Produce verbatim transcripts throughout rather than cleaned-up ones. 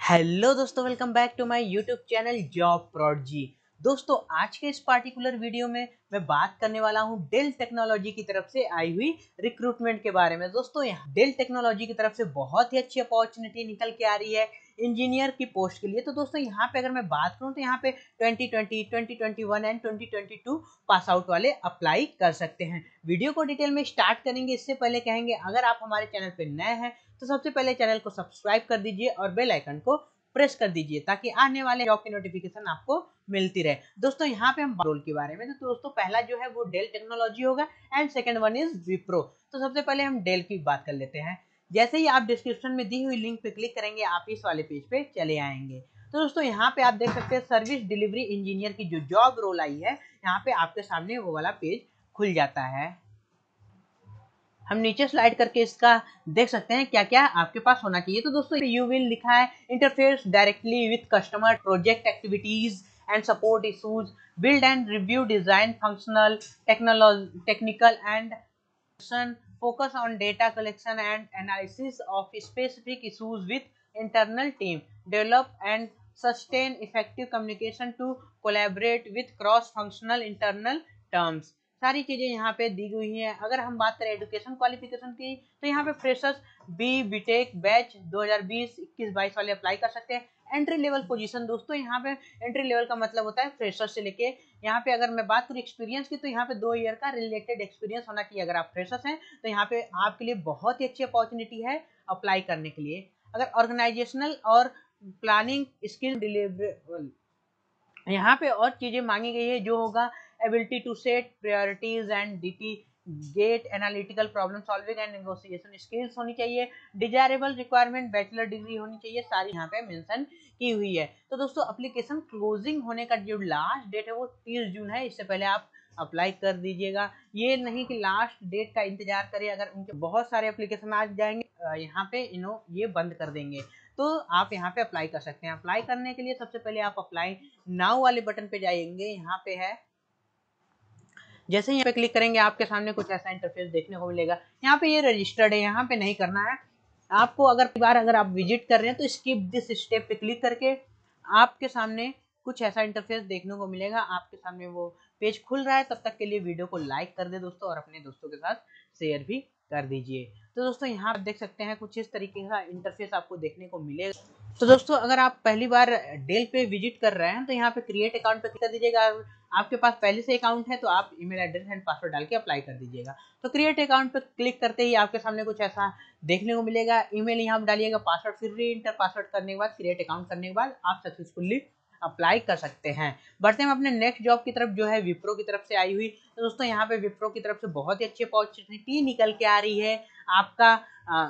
Hello दोस्तों, welcome back to my YouTube channel job prodigy. दोस्तों, आज के इस पार्टिकुलर वीडियो में मैं बात करने वाला हूं डेल टेक्नोलॉजी की तरफ से आई हुई रिक्रूटमेंट के बारे में। दोस्तों, यहाँ डेल टेक्नोलॉजी की तरफ से बहुत ही अच्छी अपॉर्चुनिटी निकल के आ रही है इंजीनियर की पोस्ट के लिए। तो दोस्तों, यहाँ पे अगर मैं बात करूँ तो यहाँ पे twenty twenty, twenty twenty one and twenty twenty two pass out वाले अप्लाई कर सकते हैं। वीडियो को डिटेल में स्टार्ट करेंगे, इससे पहले कहेंगे अगर आप हमारे चैनल पे नए हैं तो सबसे पहले चैनल को सब्सक्राइब कर दीजिए और बेल आइकन को प्रेस कर दीजिए ताकि आने वाले जॉब की नोटिफिकेशन आपको मिलती रहे। दोस्तों, यहाँ पे हम रोल के बारे में, तो दोस्तों पहला जो है वो डेल टेक्नोलॉजी होगा and second one is Wipro. तो सबसे पहले हम डेल की बात कर लेते हैं। जैसे ही आप डिस्क्रिप्शन में दी हुई लिंक पे क्लिक करेंगे आप इस वाले पेज पे चले आएंगे। तो दोस्तों, यहाँ पे आप देख सकते हैं सर्विस डिलीवरी इंजीनियर की जो जॉब रोल आई है, यहाँ पे आपके सामने वो वाला पेज खुल जाता है। हम नीचे स्लाइड करके इसका देख सकते हैं क्या क्या आपके पास होना चाहिए। तो दोस्तों, यू विल लिखा है interface directly with customer, project activities and support issues, build and review design functional technology technical and focus on data collection and analysis of specific issues with internal team, develop and sustain effective communication to collaborate with cross functional internal terms। सारी चीजें यहाँ पे दी हुई हैं। अगर हम बात करें एजुकेशन क्वालिफिकेशन की तो यहाँ पे फ्रेशर्स बी बीटेक बैच दो हज़ार बीस इक्कीस बाईस वाले अप्लाई कर सकते हैं। एंट्री लेवल पोजीशन, दोस्तों यहाँ पे एंट्री लेवल का मतलब होता है फ्रेशर से लेके, यहाँ पे अगर मैं बात करूँ एक्सपीरियंस की तो यहाँ पे दो ईयर का रिलेटेड एक्सपीरियंस होना चाहिए। अगर आप फ्रेशर्स हैं तो यहाँ पे आपके लिए बहुत ही अच्छी अपॉर्चुनिटी है अप्लाई करने के लिए। अगर ऑर्गेनाइजेशनल और प्लानिंग स्किल डिलीवरेबल, यहाँ पे और चीजें मांगी गई है जो होगा ability to set priorities and delegate analytical problem solving and negotiation skills होनी चाहिए। डिजायरेबल रिक्वायरमेंट बैचलर डिग्री होनी चाहिए, सारी यहाँ पे मेंशन की हुई है। तो दोस्तों, एप्लीकेशन क्लोजिंग होने का जो लास्ट डेट है वो तीस जून है। इससे पहले आप अप्लाई कर दीजिएगा। ये नहीं कि लास्ट डेट का इंतजार करें, अगर उनके बहुत सारे एप्लीकेशन आ जाएंगे यहाँ पे इन्हों ये बंद कर देंगे। तो आप यहाँ पे अप्लाई कर सकते हैं। अप्लाई करने के लिए सबसे पहले आप अप्लाई नाउ वाले बटन पे जाएंगे, यहाँ पे है। जैसे ही यहाँ पे क्लिक करेंगे आपके सामने कुछ ऐसा इंटरफेस देखने को मिलेगा। यहाँ पे ये रजिस्टर्ड है, यहाँ पे नहीं करना है आपको। अगर बार अगर आप विजिट कर रहे हैं तो स्किप दिस स्टेप पे क्लिक करके आपके सामने कुछ ऐसा इंटरफेस देखने को मिलेगा। आपके सामने वो पेज खुल रहा है। तब तक के लिए वीडियो को लाइक कर दे दोस्तों और अपने दोस्तों के साथ शेयर भी कर दीजिए। तो दोस्तों, यहाँ आप देख सकते हैं कुछ इस तरीके का इंटरफेस आपको देखने को मिलेगा। तो दोस्तों, अगर आप पहली बार डेल पे विजिट कर रहे हैं तो यहाँ पे क्रिएट अकाउंट पे क्लिक कर दीजिएगा। आपके पास पहले से अकाउंट है तो आप ईमेल एड्रेस एंड पासवर्ड डाल के अप्लाई कर दीजिएगा। तो क्रिएट अकाउंट पे क्लिक करते ही आपके सामने कुछ ऐसा देखने को मिलेगा। ईमेल यहाँ डालिएगा, पासवर्ड फिर री इंटर पासवर्ड करने के बाद क्रिएट अकाउंट करने के बाद आप सक्सेसफुली अप्लाई कर सकते हैं। बढ़ते हैं अपने नेक्स्ट जॉब की तरफ जो है विप्रो की तरफ से आई हुई। तो दोस्तों, यहाँ पे विप्रो की तरफ से बहुत ही अच्छी अपॉर्चुनिटी निकल के आ रही है। आपका आ,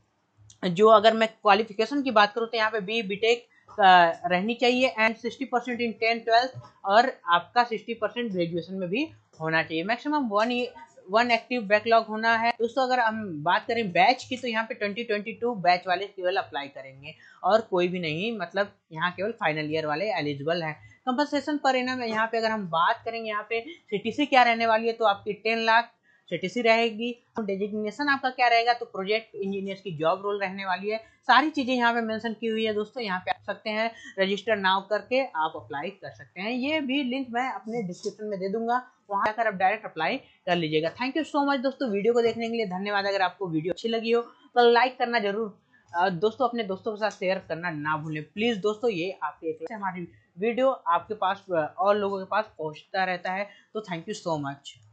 जो अगर मैं क्वालिफिकेशन की बात करूँ तो यहाँ पे बी बीटेक रहनी चाहिए and sixty percent in ten twelfth और आपका सिक्सटी परसेंट ग्रेजुएशन में भी होना चाहिए। Maximum one one active backlog होना है। दोस्तों, अगर हम बात करें बैच की तो यहाँ पे ट्वेंटी ट्वेंटी टू बैच वाले केवल अप्लाई करेंगे और कोई भी नहीं, मतलब यहाँ केवल फाइनल ईयर वाले एलिजिबल हैं। कंपनसेशन पर एनम यहाँ पे अगर हम बात करेंगे यहाँ पे सीटीसी क्या रहने वाली है तो आपकी टेन लाख सीटीसी रहेगी। डेजिग्नेशन आपका क्या रहेगा तो प्रोजेक्ट इंजीनियर्स की जॉब रोल रहने वाली है। सारी चीजें यहाँ पे मेंशन की हुई है दोस्तों, यहाँ पे आ सकते हैं। रजिस्टर नाउ करके आप अप्लाई कर सकते हैं। ये भी लिंक मैं अपने डिस्क्रिप्शन में दे दूंगा, वहां जाकर आप डायरेक्ट अप्लाई कर लीजिएगा। थैंक यू सो मच दोस्तों, वीडियो को देखने के लिए धन्यवाद। अगर आपको वीडियो अच्छी लगी हो तो लाइक करना जरूर दोस्तों, अपने दोस्तों के साथ शेयर करना ना भूलें प्लीज दोस्तों। ये आपके एक हमारी वीडियो आपके पास और लोगों के पास पहुंचता रहता है। तो थैंक यू सो मच।